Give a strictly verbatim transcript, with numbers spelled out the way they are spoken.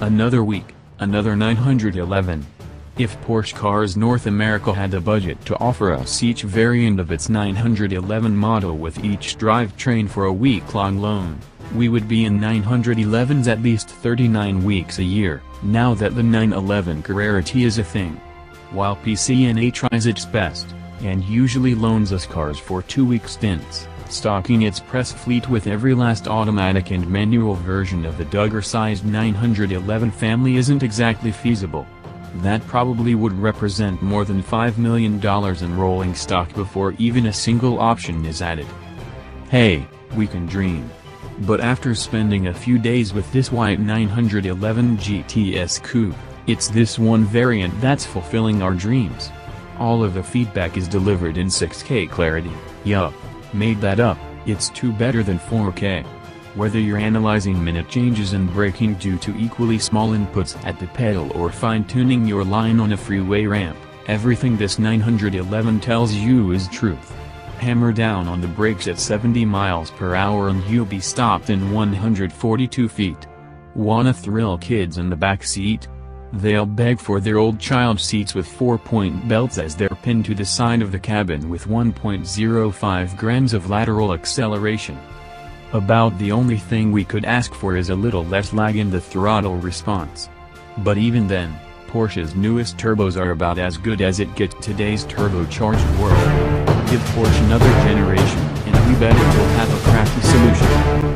Another week, another nine hundred eleven. If Porsche Cars North America had a budget to offer us each variant of its nine hundred eleven model with each drivetrain for a week-long loan, we would be in nine hundred elevens at least thirty-nine weeks a year, now that the nine eleven Carrera T is a thing. While P C N A tries its best, and usually loans us cars for two-week stints, stocking its press fleet with every last automatic and manual version of the Duggar-sized nine hundred eleven family isn't exactly feasible. That probably would represent more than five million dollars in rolling stock before even a single option is added. Hey, we can dream. But after spending a few days with this white nine hundred eleven G T S coupe, it's this one variant that's fulfilling our dreams. All of the feedback is delivered in six K clarity. Yup, made that up, it's two better than four K. Whether you're analyzing minute changes and braking due to equally small inputs at the pedal or fine-tuning your line on a freeway ramp, everything this nine hundred eleven tells you is truth. Hammer down on the brakes at seventy miles per hour and you'll be stopped in one hundred forty-two feet. Wanna thrill kids in the back seat? They'll beg for their old child seats with four-point belts as they're pinned to the side of the cabin with one point zero five grams of lateral acceleration. About the only thing we could ask for is a little less lag in the throttle response. But even then, Porsche's newest turbos are about as good as it gets today's turbocharged world. Give Porsche another generation, and we bet it will have a crafty solution.